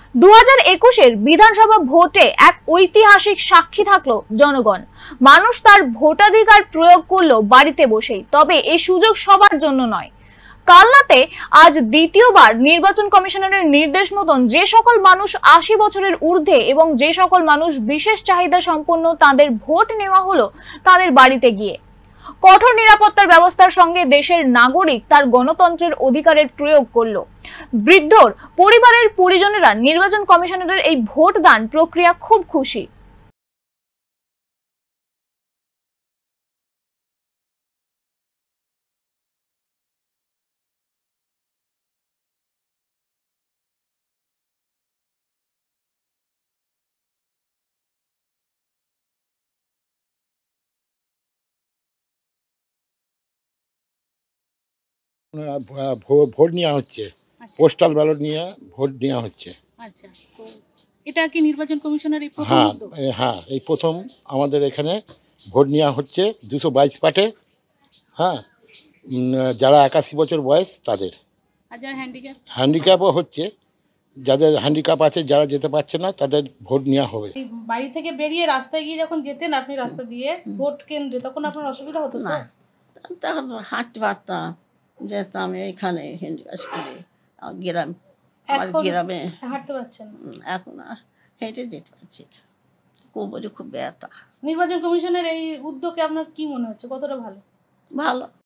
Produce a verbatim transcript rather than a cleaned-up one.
দু হাজার একুশের বিধানসভা ভোটে এক ঐতিহাসিক সাক্ষী থাকলো জনগণ। মানুষ তার ভোটাধিকার প্রয়োগ করলো বাড়িতে বসেই। তবে এই সুযোগ সবার জন্য নয়। কালনাতে আজ দ্বিতীয়বার নির্বাচন কমিশনারের নির্দেশ মতন যে সকল মানুষ আশি বছরের ঊর্ধ্বে এবং যে সকল মানুষ বিশেষ চাহিদা সম্পন্ন তাদের ভোট নেওয়া হলো তাদের বাড়িতে গিয়ে। কঠোর নিরাপত্তার ব্যবস্থার সঙ্গে দেশের নাগরিক তার গণতন্ত্রের অধিকারের প্রয়োগ করলো। বৃদ্ধর পরিবারের পরিজনেরা নির্বাচন কমিশনারের এই ভোট দান প্রক্রিয়া খুব খুশি। ভোট নেওয়া হচ্ছে, পোস্টাল ব্যালট নিয়ে ভোট নেওয়া হচ্ছে। আচ্ছা, তো এটা কি নির্বাচন কমিশনের এই প্রথম হ্যাঁ উদ্যোগ? হ্যাঁ এই প্রথম আমাদের এখানে ভোট নেওয়া হচ্ছে দুশো বাইশ পাটে। হ্যাঁ, যারা একাশি বছর বয়স তাদের, আর যারা হ্যান্ডিক্যাপ হ্যান্ডিক্যাপও হচ্ছে, যাদের হ্যান্ডিক্যাপ আছে যারা যেতে পারছে না তাদের ভোট নেওয়া হবে। বাড়ি থেকে বেরিয়ে রাস্তায় গিয়ে যখন যেতেন আপনি রাস্তা দিয়ে ভোট কেন্দ্রে, তখন আপনার অসুবিধা হতো না? তখন হাঁটতে পারতাম, যেতাম এইখানে হ্যান্ডিক্যাপ করে গ্রাম, আমার গ্রামে হাঁটতে পারছেন? এখন আর হেঁটে যেতে পারছি না, কোমরে খুব ব্যথা। নির্বাচন কমিশনের এই উদ্যোগে আপনার কি মনে হচ্ছে, কতটা ভালো? ভালো।